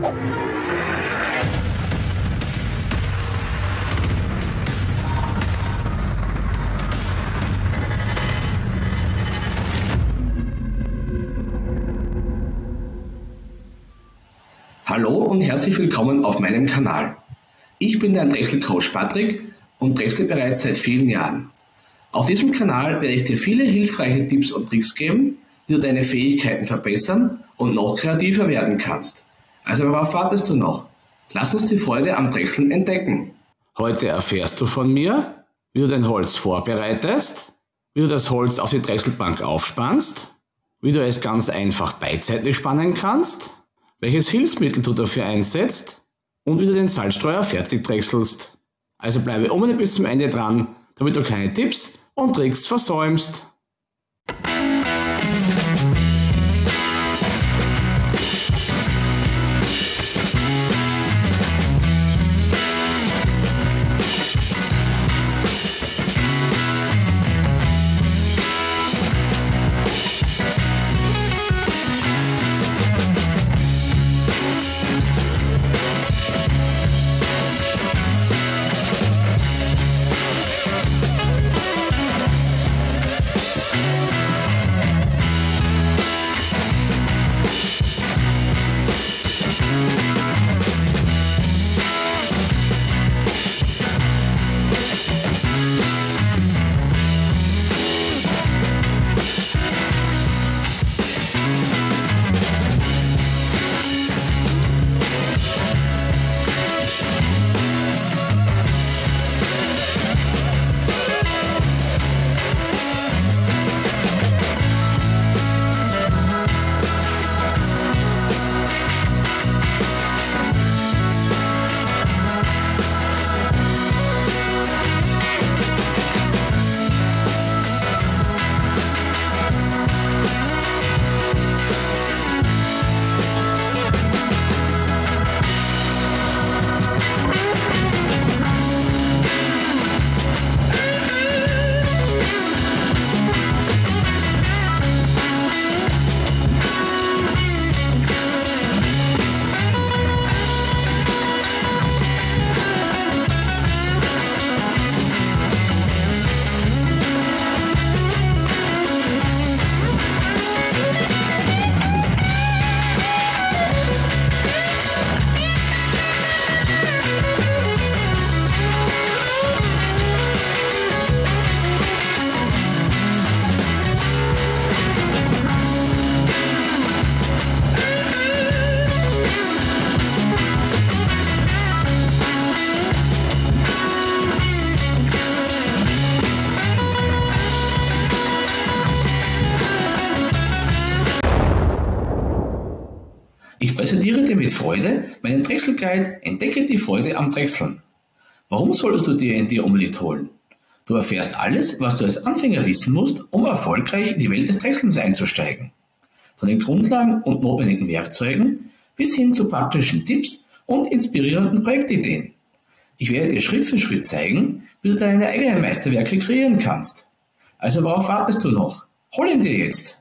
Hallo und herzlich willkommen auf meinem Kanal. Ich bin dein Drechsel-Coach Patrick und drechsle bereits seit vielen Jahren. Auf diesem Kanal werde ich dir viele hilfreiche Tipps und Tricks geben, wie du deine Fähigkeiten verbessern und noch kreativer werden kannst. Also worauf wartest du noch? Lass uns die Freude am Drechseln entdecken. Heute erfährst du von mir, wie du dein Holz vorbereitest, wie du das Holz auf die Drechselbank aufspannst, wie du es ganz einfach beidseitig spannen kannst, welches Hilfsmittel du dafür einsetzt und wie du den Salzstreuer fertig drechselst. Also bleibe unbedingt bis zum Ende dran, damit du keine Tipps und Tricks versäumst. Ich präsentiere dir mit Freude meinen Drechselguide Entdecke die Freude am Drechseln. Warum solltest du dir unbedingt holen? Du erfährst alles, was du als Anfänger wissen musst, um erfolgreich in die Welt des Drechselns einzusteigen. Von den Grundlagen und notwendigen Werkzeugen bis hin zu praktischen Tipps und inspirierenden Projektideen. Ich werde dir Schritt für Schritt zeigen, wie du deine eigenen Meisterwerke kreieren kannst. Also worauf wartest du noch? Hol ihn dir jetzt!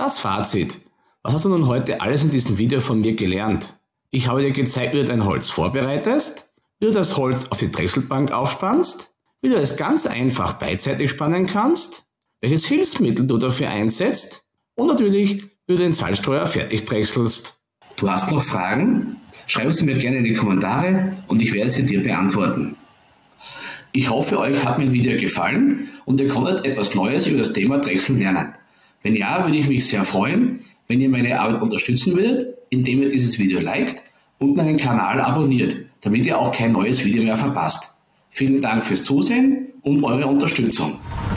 Das Fazit. Was hast du nun heute alles in diesem Video von mir gelernt? Ich habe dir gezeigt, wie du dein Holz vorbereitest, wie du das Holz auf die Drechselbank aufspannst, wie du es ganz einfach beidseitig spannen kannst, welches Hilfsmittel du dafür einsetzt und natürlich, wie du den Salzstreuer fertig drechselst. Du hast noch Fragen? Schreib sie mir gerne in die Kommentare und ich werde sie dir beantworten. Ich hoffe, euch hat mein Video gefallen und ihr konntet etwas Neues über das Thema Drechseln lernen. Wenn ja, würde ich mich sehr freuen, wenn ihr meine Arbeit unterstützen würdet, indem ihr dieses Video liked und meinen Kanal abonniert, damit ihr auch kein neues Video mehr verpasst. Vielen Dank fürs Zusehen und eure Unterstützung.